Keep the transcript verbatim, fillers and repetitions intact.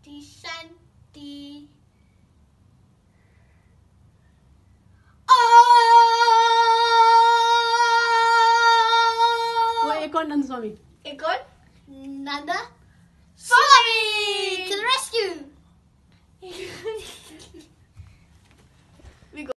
Santi, Santi. वो एक और नंद स्वामी एक और नंदा स्वामी.